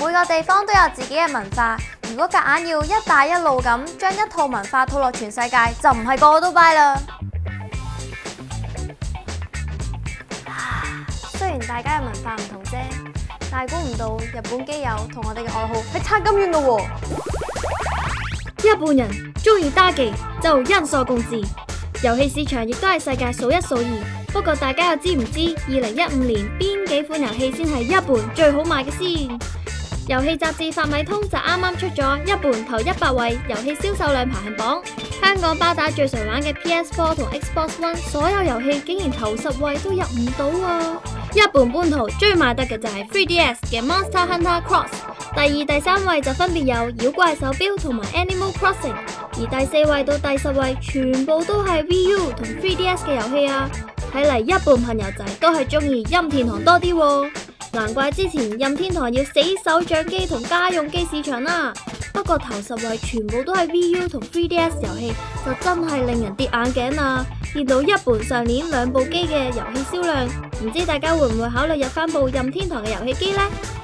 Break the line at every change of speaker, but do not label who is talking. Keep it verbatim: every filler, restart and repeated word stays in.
每個地方都有自己嘅文化，如果夾硬要一帶一路咁將一套文化套落全世界，就唔係個個都 buy 啦。雖然大家嘅文化唔同啫，但係估唔到日本基友同我哋嘅愛好係差咁遠嘅喎。
日本人中意打機就因所共知，遊戲市場亦都係世界數一數二。不過大家又知唔知二零一五年邊幾款遊戲先係日本最好賣嘅先？遊戲雜誌發米通就啱啱出咗日本頭一百位遊戲銷售量排行榜，香港巴打最常玩嘅 P S 四 同 Xbox One 所有遊戲竟然頭十位都入唔到啊！日本本土最賣得嘅就係 三 D S 嘅 Monster Hunter Cross， 第二、第三位就分別有妖怪手錶同埋 Animal Crossing， 而第四位到第十位全部都係 Wii U 同 三 D S 嘅遊戲啊！睇嚟日本朋友仔都係中意任天堂多啲喎，難怪之前任天堂要死守掌機同家用機市場啦。不過頭十位全部都係 Wii U 同 三 D S 遊戲，就真係令人跌眼鏡啊！見到日本上年兩部機嘅遊戲銷量，唔知大家會唔會考慮入翻部任天堂嘅遊戲機呢？